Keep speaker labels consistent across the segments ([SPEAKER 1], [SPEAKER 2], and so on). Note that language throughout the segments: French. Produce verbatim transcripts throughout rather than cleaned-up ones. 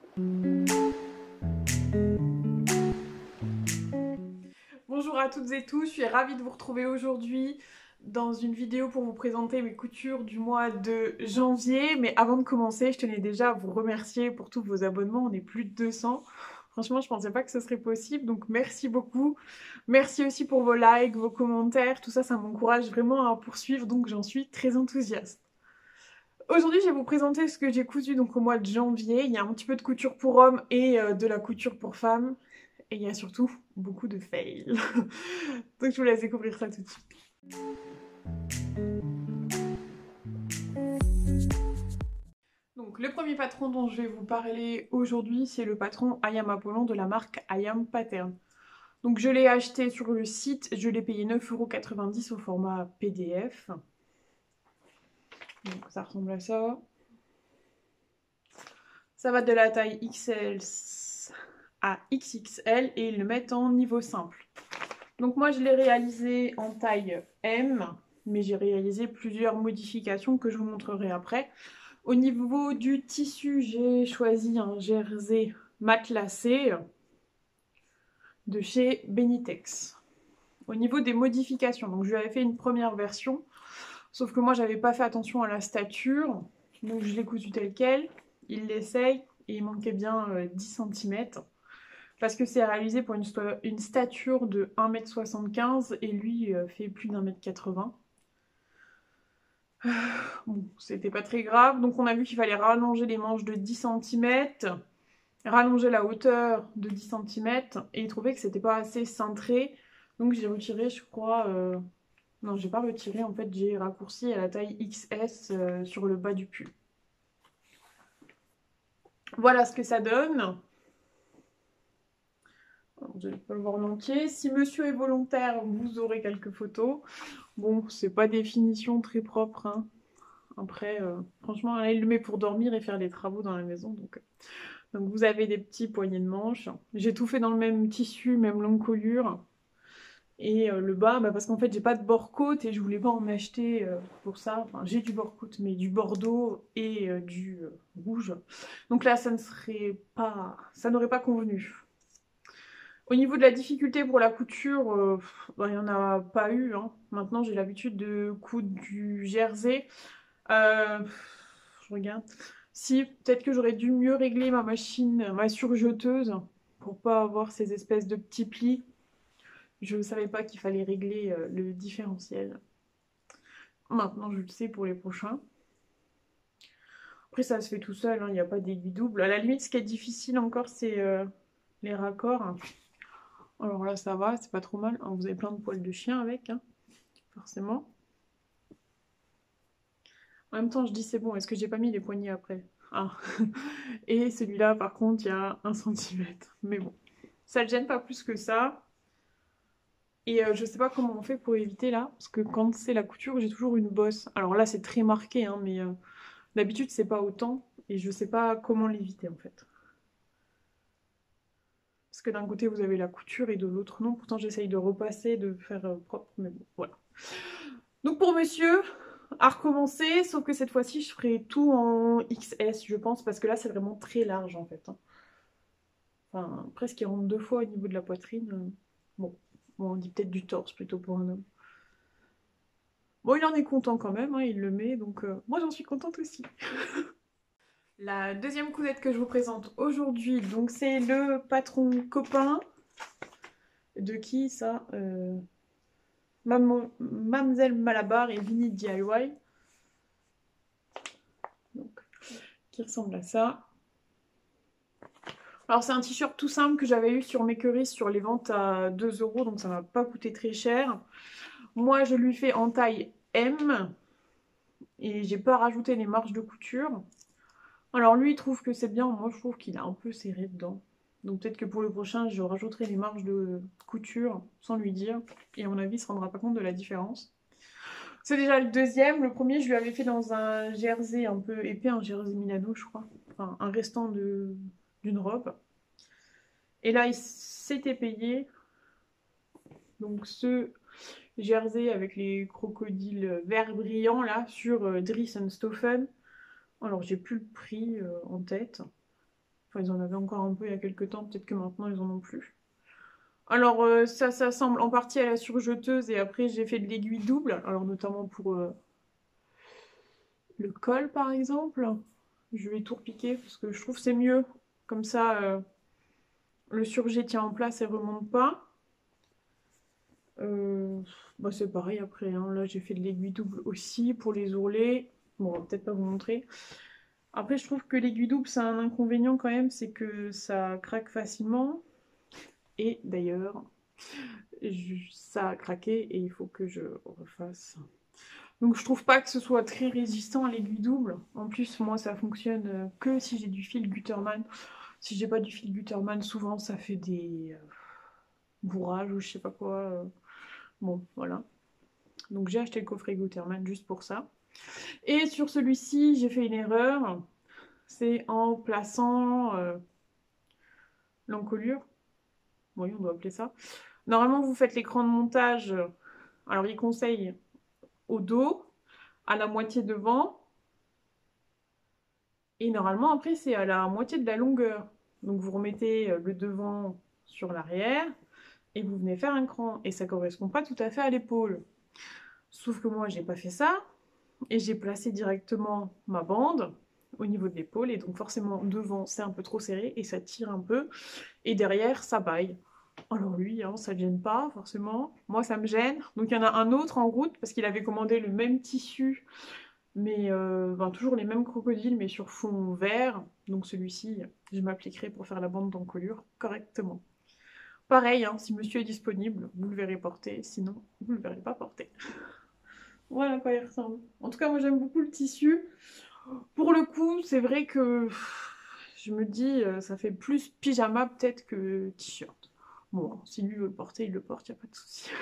[SPEAKER 1] Bonjour à toutes et tous, je suis ravie de vous retrouver aujourd'hui dans une vidéo pour vous présenter mes coutures du mois de janvier. Mais avant de commencer, je tenais déjà à vous remercier pour tous vos abonnements, on est plus de deux cents. Franchement, je pensais pas que ce serait possible, donc merci beaucoup. Merci aussi pour vos likes, vos commentaires, tout ça, ça m'encourage vraiment à poursuivre, donc j'en suis très enthousiaste. Aujourd'hui, je vais vous présenter ce que j'ai cousu donc au mois de janvier. Il y a un petit peu de couture pour hommes et euh, de la couture pour femmes. Et il y a surtout beaucoup de fails. Donc je vous laisse découvrir ça tout de suite. Donc le premier patron dont je vais vous parler aujourd'hui, c'est le patron I Am Apollon de la marque I Am Pattern. Donc je l'ai acheté sur le site, je l'ai payé neuf euros quatre-vingt-dix au format P D F. Donc ça ressemble à ça. Ça va de la taille X L à X X L et ils le mettent en niveau simple. Donc moi je l'ai réalisé en taille M, mais j'ai réalisé plusieurs modifications que je vous montrerai après. Au niveau du tissu, j'ai choisi un jersey matelassé de chez Benitex. Au niveau des modifications, donc je lui avais fait une première version, sauf que moi j'avais pas fait attention à la stature, donc je l'ai cousu tel quel. Il l'essaye et il manquait bien euh, dix centimètres. Parce que c'est réalisé pour une, une stature de un mètre soixante-quinze et lui euh, fait plus d'un mètre quatre-vingts. Bon, c'était pas très grave. Donc on a vu qu'il fallait rallonger les manches de dix centimètres, rallonger la hauteur de dix centimètres et il trouvait que c'était pas assez cintré. Donc j'ai retiré, je crois... Euh... Non, j'ai pas retiré, en fait j'ai raccourci à la taille X S euh, sur le bas du pull. Voilà ce que ça donne. Vous n'allez pas le voir en entier. Si monsieur est volontaire, vous aurez quelques photos. Bon, c'est pas des finitions très propres. Hein. Après, euh, franchement, là, il le met pour dormir et faire des travaux dans la maison. Donc, euh, donc vous avez des petits poignets de manches. J'ai tout fait dans le même tissu, même l'encolure. Et euh, le bas, bah, parce qu'en fait, j'ai pas de bord-côte et je voulais pas en acheter euh, pour ça. Enfin, j'ai du bord-côte, mais du bordeaux et euh, du euh, rouge. Donc là, ça ne serait pas... ça n'aurait pas convenu. Au niveau de la difficulté pour la couture, euh, bah, il n'y en a pas eu. Hein. Maintenant, j'ai l'habitude de coudre du jersey. Euh, je regarde. Si, peut-être que j'aurais dû mieux régler ma machine, ma surjeteuse, pour pas avoir ces espèces de petits plis. Je ne savais pas qu'il fallait régler euh, le différentiel. Maintenant, je le sais pour les prochains. Après, ça se fait tout seul, hein, il n'y a pas d'aiguille double. À la limite, ce qui est difficile encore, c'est euh, les raccords. Alors là, ça va, c'est pas trop mal. Alors, vous avez plein de poils de chien avec, hein, forcément. En même temps, je dis c'est bon, est-ce que j'ai pas mis les poignets après? Ah. Et celui-là, par contre, il y a un centimètre. Mais bon, ça ne gêne pas plus que ça. Et euh, je sais pas comment on fait pour éviter là, parce que quand c'est la couture, j'ai toujours une bosse. Alors là, c'est très marqué, hein, mais euh, d'habitude, c'est pas autant. Et je sais pas comment l'éviter en fait. Parce que d'un côté, vous avez la couture et de l'autre, non. Pourtant, j'essaye de repasser, de faire euh, propre, mais bon, voilà. Donc pour monsieur, à recommencer, sauf que cette fois-ci, je ferai tout en X S, je pense, parce que là, c'est vraiment très large, en fait. Hein. Enfin, presque il rentre deux fois au niveau de la poitrine. Bon, bon on dit peut-être du torse, plutôt pour un homme. Bon, il en est content quand même, hein, il le met, donc euh, moi, j'en suis contente aussi. La deuxième cousette que je vous présente aujourd'hui, donc c'est le patron copain. De qui, ça euh... Mademoiselle Malabar et Vinny D I Y. Donc, qui ressemble à ça. Alors c'est un t-shirt tout simple que j'avais eu sur Makery sur les ventes à deux euros, donc ça m'a pas coûté très cher. Moi je lui fais en taille M et j'ai pas rajouté les marges de couture. Alors lui il trouve que c'est bien, moi je trouve qu'il a un peu serré dedans. Donc peut-être que pour le prochain je rajouterai les marges de couture sans lui dire. Et à mon avis il se rendra pas compte de la différence. C'est déjà le deuxième. Le premier, je lui avais fait dans un jersey un peu épais, un jersey Milano, je crois. Enfin, un restant de d'une robe. Et là, il s'était payé. Donc, ce jersey avec les crocodiles verts brillants, là, sur euh, Dries and Stoffen. Alors, j'ai plus le prix euh, en tête. Enfin, ils en avaient encore un peu il y a quelques temps, peut-être que maintenant ils en ont plus. Alors, euh, ça s'assemble en partie à la surjeteuse et après j'ai fait de l'aiguille double, alors notamment pour euh, le col par exemple. Je vais tout repiquer parce que je trouve que c'est mieux. Comme ça, euh, le surjet tient en place et remonte pas. Euh, bah c'est pareil après, hein. Là j'ai fait de l'aiguille double aussi pour les ourlets. Bon, on va peut-être pas vous montrer. Après, je trouve que l'aiguille double, c'est un inconvénient quand même, c'est que ça craque facilement. Et d'ailleurs, ça a craqué et il faut que je refasse. Donc je trouve pas que ce soit très résistant à l'aiguille double. En plus, moi, ça fonctionne euh, que si j'ai du fil Gutermann. Si j'ai pas du fil Gutermann, souvent ça fait des euh, bourrages ou je sais pas quoi. euh. Bon, voilà. Donc j'ai acheté le coffret Gutermann juste pour ça. Et sur celui-ci, j'ai fait une erreur. C'est en plaçant euh, l'encolure. Oui, on doit appeler ça. Normalement, vous faites l'écran de montage. Alors, il conseille au dos, à la moitié devant. Et normalement, après, c'est à la moitié de la longueur. Donc, vous remettez le devant sur l'arrière et vous venez faire un cran. Et ça correspond pas tout à fait à l'épaule. Sauf que moi, j'ai pas fait ça. Et j'ai placé directement ma bande au niveau de l'épaule. Et donc, forcément, devant, c'est un peu trop serré et ça tire un peu. Et derrière, ça baille. Alors lui, hein, ça ne gêne pas forcément. Moi, ça me gêne. Donc il y en a un autre en route parce qu'il avait commandé le même tissu, mais euh, ben, toujours les mêmes crocodiles, mais sur fond vert. Donc celui-ci, je m'appliquerai pour faire la bande d'encolure correctement. Pareil, hein, si monsieur est disponible, vous le verrez porter. Sinon, vous ne le verrez pas porter. Voilà à quoi il ressemble. En tout cas, moi j'aime beaucoup le tissu. Pour le coup, c'est vrai que je me dis, euh, ça fait plus pyjama peut-être que t-shirt. Bon, si lui veut le porter, il le porte, y a pas de souci.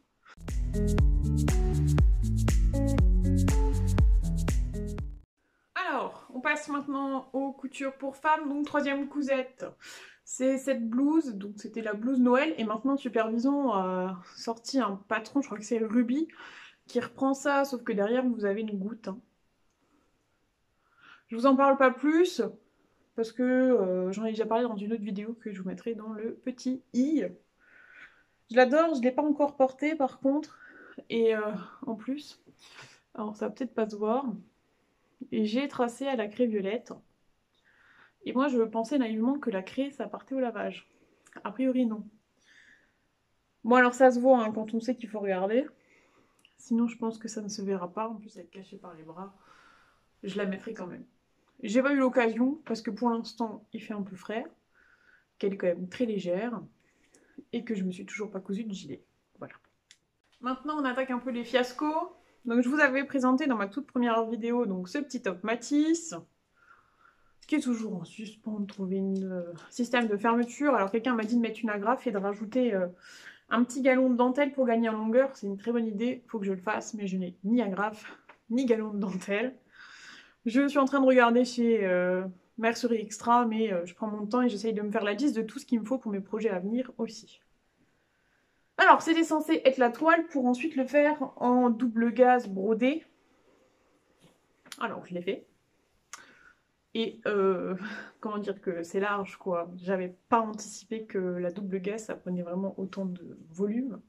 [SPEAKER 1] Alors, on passe maintenant aux coutures pour femmes. Donc, troisième cousette, c'est cette blouse. Donc, c'était la blouse Noël. Et maintenant, Supervision a sorti un patron, je crois que c'est Ruby, qui reprend ça, sauf que derrière, vous avez une goutte. Hein. Je vous en parle pas plus, parce que euh, j'en ai déjà parlé dans une autre vidéo que je vous mettrai dans le petit i. Je l'adore, je ne l'ai pas encore porté par contre. Et euh, en plus, alors ça va peut-être pas se voir, et j'ai tracé à la craie violette. Et moi je pensais naïvement que la craie ça partait au lavage. A priori non. Bon alors ça se voit hein, quand on sait qu'il faut regarder. Sinon je pense que ça ne se verra pas, en plus elle est cachée par les bras. Je la mettrai quand même. J'ai pas eu l'occasion parce que pour l'instant il fait un peu frais, qu'elle est quand même très légère et que je me suis toujours pas cousu de gilet. Voilà. Maintenant on attaque un peu les fiascos. Donc je vous avais présenté dans ma toute première vidéo donc ce petit top Matisse qui est toujours en suspens, de trouver un euh, système de fermeture. Alors quelqu'un m'a dit de mettre une agrafe et de rajouter euh, un petit galon de dentelle pour gagner en longueur. C'est une très bonne idée, il faut que je le fasse, mais je n'ai ni agrafe ni galon de dentelle. Je suis en train de regarder chez euh, Mercerie Extra, mais euh, je prends mon temps et j'essaye de me faire la liste de tout ce qu'il me faut pour mes projets à venir aussi. Alors, c'était censé être la toile pour ensuite le faire en double gaze brodé. Alors, je l'ai fait. Et euh, comment dire que c'est large quoi. J'avais pas anticipé que la double gaze ça prenait vraiment autant de volume.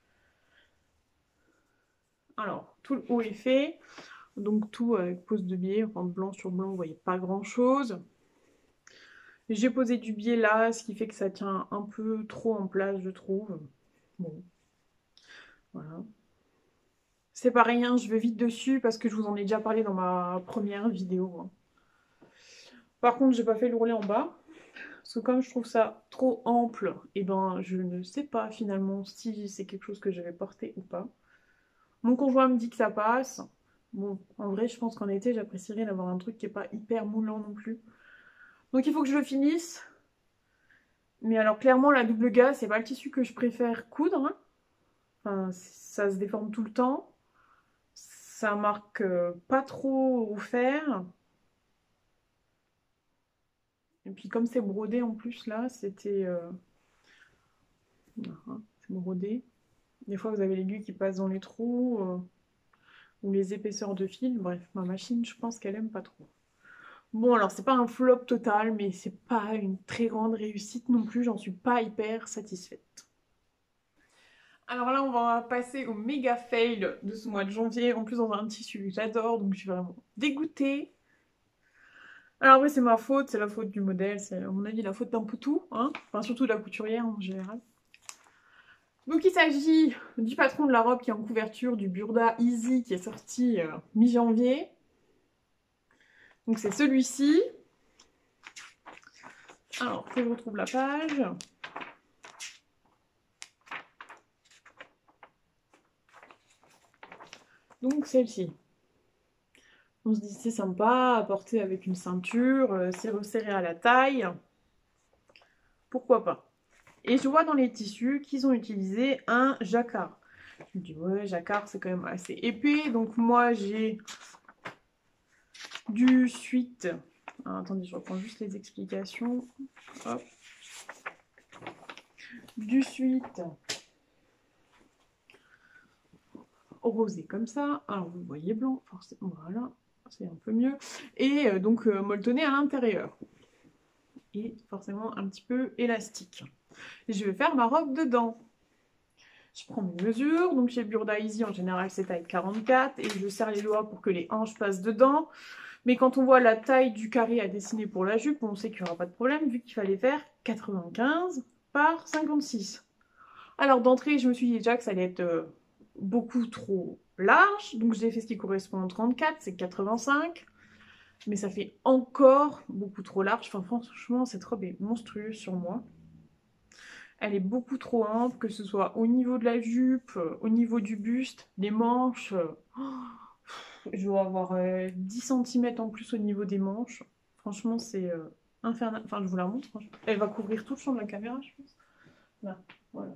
[SPEAKER 1] Alors, tout le haut est fait. Donc tout avec pose de biais, enfin blanc sur blanc, vous voyez pas grand chose. J'ai posé du biais là, ce qui fait que ça tient un peu trop en place, je trouve. Bon, voilà. C'est pas rien, je vais vite dessus parce que je vous en ai déjà parlé dans ma première vidéo. Par contre, j'ai pas fait le rouler en bas. Parce que comme je trouve ça trop ample, et eh ben je ne sais pas finalement si c'est quelque chose que je vais porter ou pas. Mon conjoint me dit que ça passe. Bon, en vrai, je pense qu'en été, j'apprécierais d'avoir un truc qui n'est pas hyper moulant non plus. Donc il faut que je le finisse. Mais alors clairement, la double gaze, c'est pas le tissu que je préfère coudre. Hein. Enfin, ça se déforme tout le temps. Ça marque euh, pas trop au fer. Et puis comme c'est brodé en plus là, c'était... Euh... C'est brodé. Des fois vous avez l'aiguille qui passe dans les trous. Euh... Ou les épaisseurs de fil. Bref, ma machine, je pense qu'elle aime pas trop. Bon, alors c'est pas un flop total, mais c'est pas une très grande réussite non plus, j'en suis pas hyper satisfaite. Alors là, on va passer au méga fail de ce mois de janvier, en plus dans un tissu que j'adore, donc je suis vraiment dégoûtée. Alors oui, c'est ma faute, c'est la faute du modèle, c'est à mon avis la faute d'un peu tout, hein, enfin surtout de la couturière en général. Donc il s'agit du patron de la robe qui est en couverture du Burda Easy qui est sorti euh, mi-janvier. Donc c'est celui-ci. Alors, que je retrouve la page. Donc celle-ci. On se dit c'est sympa à porter avec une ceinture, euh, c'est resserré à la taille. Pourquoi pas? Et je vois dans les tissus qu'ils ont utilisé un jacquard. Je me dis ouais, jacquard c'est quand même assez épais. Donc moi j'ai du suite. Alors, attendez, je reprends juste les explications. Hop. Du suite rosé comme ça. Alors vous voyez blanc, forcément, voilà, c'est un peu mieux. Et euh, donc euh, molletonné à l'intérieur. Et forcément un petit peu élastique. Et je vais faire ma robe dedans. Je prends mes mesures, donc chez Burda Easy en général c'est taille quarante-quatre et je serre les doigts pour que les hanches passent dedans. Mais quand on voit la taille du carré à dessiner pour la jupe, on sait qu'il n'y aura pas de problème vu qu'il fallait faire quatre-vingt-quinze par cinquante-six. Alors d'entrée, je me suis dit déjà que ça allait être euh, beaucoup trop large, donc j'ai fait ce qui correspond au trente-quatre, c'est quatre-vingt-cinq. Mais ça fait encore beaucoup trop large. Enfin franchement, cette robe est monstrueuse sur moi. Elle est beaucoup trop ample, que ce soit au niveau de la jupe, euh, au niveau du buste, des manches. Euh, oh, je dois avoir euh, dix centimètres en plus au niveau des manches. Franchement, c'est euh, infernal. Enfin, je vous la montre. Franchement. Elle va couvrir tout le champ de la caméra, je pense. Là, voilà.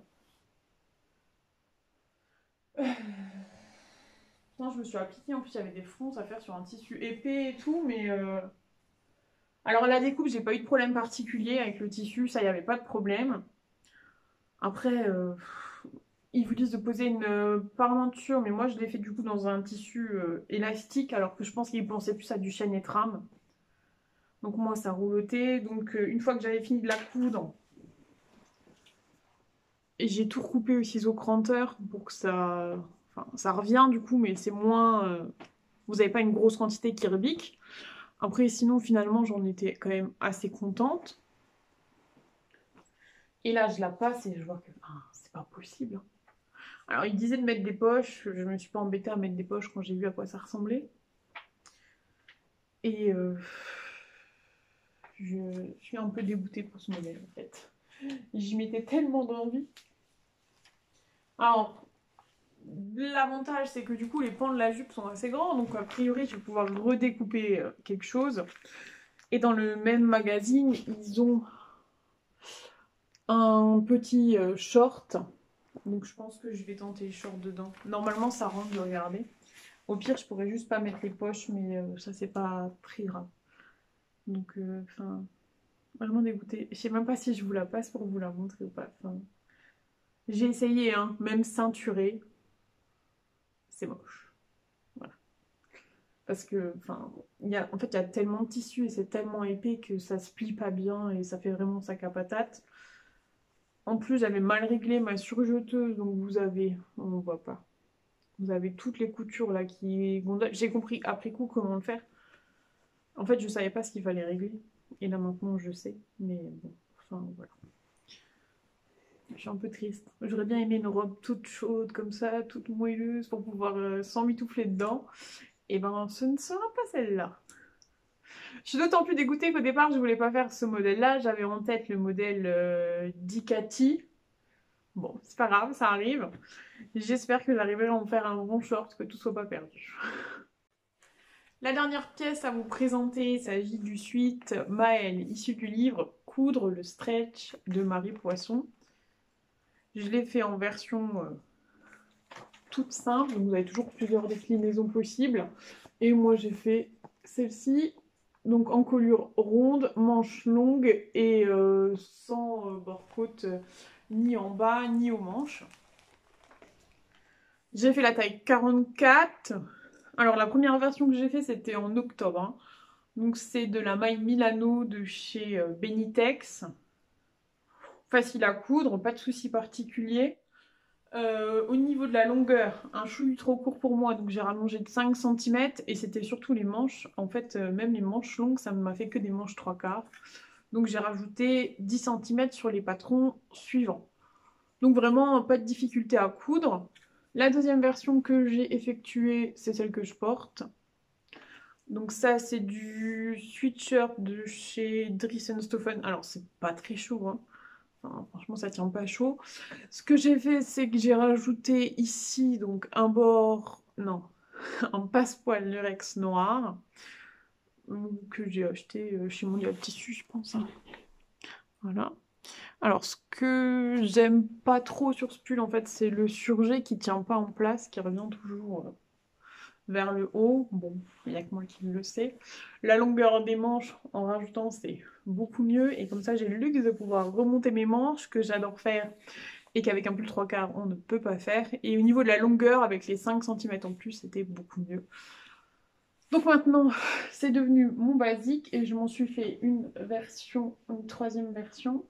[SPEAKER 1] Non, je me suis appliquée. En plus, il y avait des fronces à faire sur un tissu épais et tout, mais... Euh... Alors, la découpe, j'ai pas eu de problème particulier avec le tissu. Ça, il n'y avait pas de problème. Après... Euh... Ils vous disent de poser une euh, parmenture, mais moi je l'ai fait du coup dans un tissu euh, élastique, alors que je pense qu'ils pensaient plus à du chêne et trame. Donc moi ça roulotait. Donc euh, une fois que j'avais fini de la coudre, et j'ai tout recoupé au ciseau cranteur pour que ça... Enfin, ça revient du coup, mais c'est moins... Euh... Vous n'avez pas une grosse quantité qui rebique. Après sinon finalement j'en étais quand même assez contente. Et là je la passe et je vois que ah, c'est pas possible. Alors, il disait de mettre des poches. Je me suis pas embêtée à mettre des poches quand j'ai vu à quoi ça ressemblait. Et euh, je, je suis un peu dégoûtée pour ce modèle, en fait. J'y mettais tellement d'envie. Alors, l'avantage, c'est que du coup, les pans de la jupe sont assez grands. Donc, a priori, je vais pouvoir redécouper quelque chose. Et dans le même magazine, ils ont un petit short. Donc, je pense que je vais tenter les shorts dedans. Normalement, ça rentre de regarder. Au pire, je pourrais juste pas mettre les poches, mais euh, ça, c'est pas très grave. Donc, enfin, euh, vraiment dégoûtée. Je sais même pas si je vous la passe pour vous la montrer ou pas. J'ai essayé, hein, même ceinturé. C'est moche. Voilà. Parce que, enfin, y a, en fait, il y a tellement de tissu et c'est tellement épais que ça se plie pas bien et ça fait vraiment sac à patate. En plus, j'avais mal réglé ma surjeteuse, donc vous avez, on ne voit pas. Vous avez toutes les coutures là qui gondolent. J'ai compris après coup comment le faire. En fait, je savais pas ce qu'il fallait régler. Et là maintenant, je sais. Mais bon, enfin voilà. Je suis un peu triste. J'aurais bien aimé une robe toute chaude comme ça, toute moelleuse pour pouvoir euh, s'emmitoufler dedans. Et ben, ce ne sera pas celle-là. Je suis d'autant plus dégoûtée qu'au départ, je voulais pas faire ce modèle-là. J'avais en tête le modèle euh, Dicati. Bon, c'est pas grave, ça arrive. J'espère que j'arriverai à en faire un bon short, que tout soit pas perdu. La dernière pièce à vous présenter, il s'agit du suite Maëlle, issu du livre Coudre le stretch de Marie Poisson. Je l'ai fait en version euh, toute simple, donc vous avez toujours plusieurs déclinaisons possibles. Et moi j'ai fait celle-ci, donc en colure ronde, manche longue et euh, sans euh, bord-côte euh, ni en bas ni aux manches. J'ai fait la taille quarante-quatre. Alors la première version que j'ai fait c'était en octobre. Hein. Donc c'est de la maille Milano de chez euh, Benitex. Facile à coudre, pas de souci particulier. Euh, au niveau de la longueur, un chouïa trop court pour moi, donc j'ai rallongé de cinq centimètres et c'était surtout les manches. En fait, euh, même les manches longues, ça ne m'a fait que des manches trois quarts. Donc j'ai rajouté dix centimètres sur les patrons suivants. Donc vraiment, pas de difficulté à coudre. La deuxième version que j'ai effectuée, c'est celle que je porte. Donc ça, c'est du sweatshirt de chez Dries and Stoffen. Alors, c'est pas très chaud, hein. Enfin, franchement, ça tient pas chaud. Ce que j'ai fait, c'est que j'ai rajouté ici donc un bord, non, un passepoil lurex noir que j'ai acheté chez Mondial Tissu, je pense. Hein. Voilà. Alors, ce que j'aime pas trop sur ce pull, en fait, c'est le surjet qui tient pas en place, qui revient toujours vers le haut. Bon, il n'y a que moi qui le sais. La longueur des manches, en rajoutant, c'est beaucoup mieux. Et comme ça, j'ai le luxe de pouvoir remonter mes manches, que j'adore faire, et qu'avec un pull trois quarts, on ne peut pas faire. Et au niveau de la longueur, avec les cinq centimètres en plus, c'était beaucoup mieux. Donc maintenant, c'est devenu mon basique, et je m'en suis fait une version, une troisième version.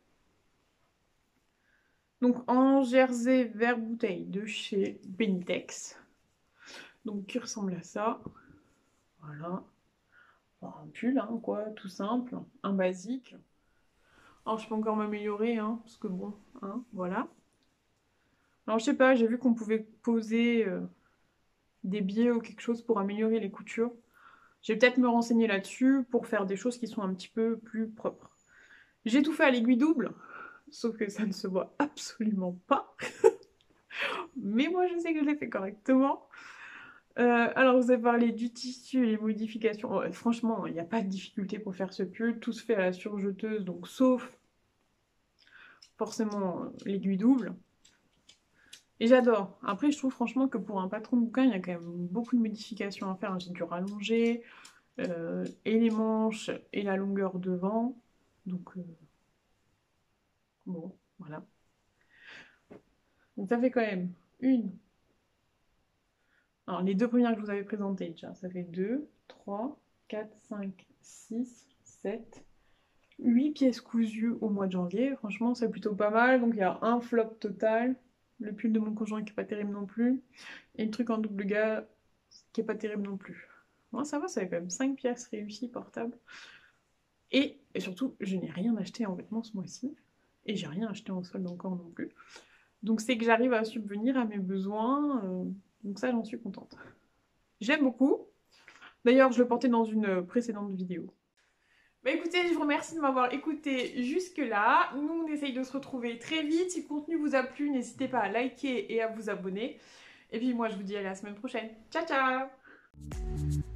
[SPEAKER 1] Donc en jersey vert bouteille de chez Benitex. Donc qui ressemble à ça. Voilà. Enfin, un pull, hein, quoi, tout simple, un basique. Alors je peux encore m'améliorer, hein, parce que bon, hein, voilà. Alors je sais pas, j'ai vu qu'on pouvait poser euh, des biais ou quelque chose pour améliorer les coutures. Je vais peut-être me renseigner là-dessus pour faire des choses qui sont un petit peu plus propres. J'ai tout fait à l'aiguille double, sauf que ça ne se voit absolument pas. Mais moi je sais que je l'ai fait correctement. Euh, alors, vous avez parlé du tissu et les modifications. Ouais, franchement, il n'y a pas de difficulté pour faire ce pull. Tout se fait à la surjeteuse, donc sauf forcément l'aiguille double. Et j'adore. Après, je trouve franchement que pour un patron de bouquin, il y a quand même beaucoup de modifications à faire. J'ai dû rallonger euh, et les manches et la longueur devant. Donc, euh, bon, voilà. Donc, ça fait quand même une. Alors, les deux premières que je vous avais présentées, déjà, ça fait deux, trois, quatre, cinq, six, sept, huit pièces cousues au mois de janvier. Franchement, c'est plutôt pas mal. Donc, il y a un flop total. Le pull de mon conjoint qui est pas terrible non plus. Et le truc en double gars qui est pas terrible non plus. Moi, ça va, ça fait quand même cinq pièces réussies portables. Et, et surtout, je n'ai rien acheté en vêtements ce mois-ci. Et j'ai rien acheté en solde encore non plus. Donc, c'est que j'arrive à subvenir à mes besoins. Euh, donc ça, j'en suis contente. J'aime beaucoup. D'ailleurs, je le portais dans une précédente vidéo. Bah écoutez, je vous remercie de m'avoir écouté jusque-là. Nous, on essaye de se retrouver très vite. Si le contenu vous a plu, n'hésitez pas à liker et à vous abonner. Et puis moi, je vous dis à la semaine prochaine. Ciao, ciao!